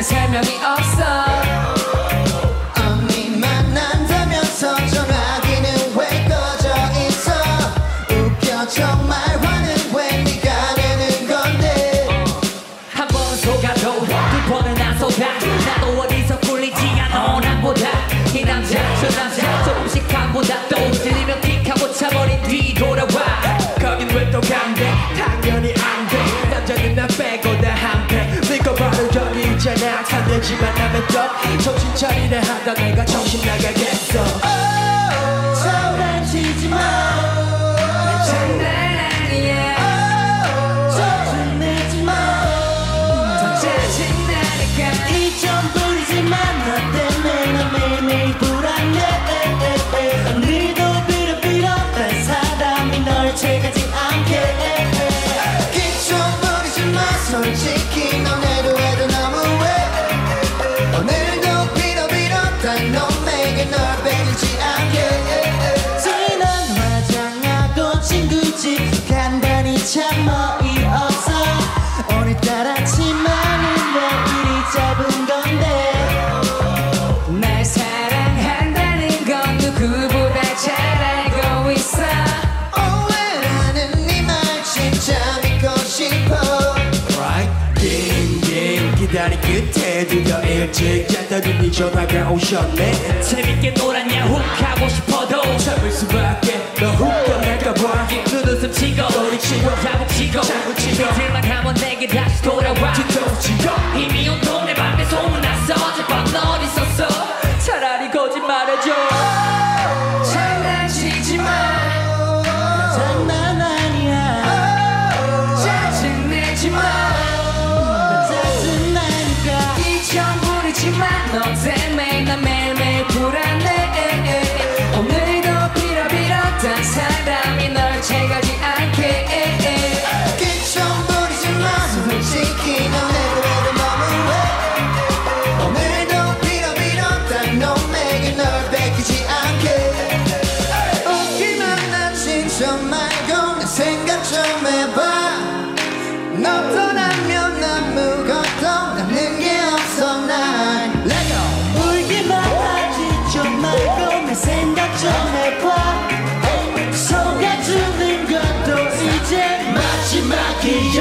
나는 설명이 없어. 언니 만난다면서 전화기는 왜 꺼져 있어. 웃겨 정말 화는 왜 네가 내는 건데. 한 번 속아도 두 번은 안 속아. 나도 어디서 꿀리지 않아 남보다. 이 남자 저 남자 조금씩 간보다 또 들리면 픽하고 차버린 뒤돌아와. 거긴 왜 또 간대. 당연히 안돼. 남자는 나 빼고 다 한패. 믿고 바로 여기 있잖아. 탄되지만 하면 또 정신 차리래 하다 내가 정신 나가겠어. 장난치지마. 난 장난 아니야. 짜증 내지마. 더 짜증나니까 이 좀 부리지마. 너 때문에 나 매일매일 불안해. 오늘도 빌어빌어 난 사람이 널 채가지 않게. 이 좀 부리지마. 솔직히 너네도 해도 너무해. 오늘도 빌어빌어 난 놈에게 널 빼주지 않게. 지난 화장하고 친구집 간단히 참 어이없어. 오늘따라 치마는 왜 이리 짧은 건데. 날 사랑한다는 건 누구보다 잘 알고 있어. 오해라는 네 말 진짜 믿고 싶어. Right? 긴 기다린 끝에 드디어 일찍 잤더니 네 전화가 오셨네. 재밌게 놀았냐 훅 하고 싶어도 참을 수밖에. 너 훅겨날까봐 눈웃음 치고 소리치고 야복 치고 장구 치고 이틀만 하면 내게 다시 돌아와. 뒤통치고 이미 온 동네 밤에 소문났어. 어젯밤 너 어디 있었어. 차라리 거짓말해줘. 장난치지 마. 장난 아니야. 짜증내지 마. 짜증나니까. 이 점 부리지 마. 너 때문에 나 매일매일 불안해. 오늘도 빌어빌어 딴 사람이 널 채가지 않게. 기좀 부리지마. 솔직히 너네도 해도 너무해. 오늘도 빌어빌어 딴 놈에게 널 뺏기지 않게. 웃기만 하지 좀 말고 내 생각 좀 해봐. 너 떠나면 아무것도 남는 게 없어 난. 울기만 하지 좀 말고 내 생각 좀 해봐. 속아주는 것도 이제 마지막이야.